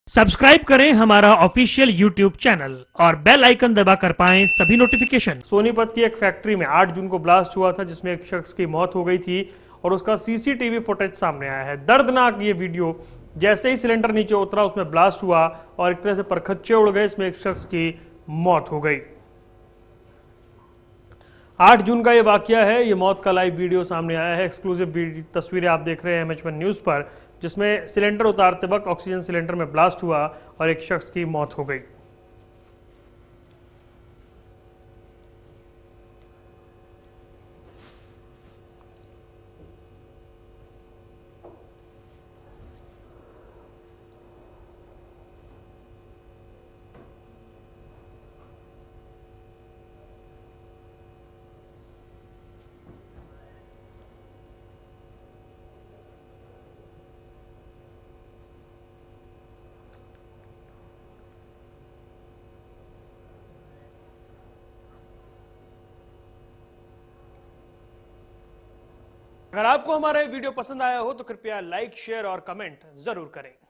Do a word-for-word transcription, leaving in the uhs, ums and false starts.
Subscribe करें हमारा official YouTube channel और बेल आइकन दबाकर पाएं सभी नोटिफिकेशन। सोनीपत की एक फैक्ट्री में आठ जून को ब्लास्ट हुआ था जिसमें एक शख्स की मौत हो गई थी और उसका सीसीटीवी फुटेज सामने आया है। दर्दनाक ये वीडियो, जैसे ही सिलेंडर नीचे उतरा उसमें ब्लास्ट हुआ और एक तरह से परखच्चे उड़ गए, इसमें एक शख्स की मौत हो गई। आठ जून का ये वाकया है। ये मौत का लाइव वीडियो सामने आया है। एक्सक्लूसिव तस्वीरें आप देख रहे हैं एम एच वन न्यूज पर, जिसमें सिलेंडर उतारते वक्त ऑक्सीजन सिलेंडर में ब्लास्ट हुआ और एक शख्स की मौत हो गई। अगर आपको हमारा ये वीडियो पसंद आया हो तो कृपया लाइक, शेयर और कमेंट जरूर करें।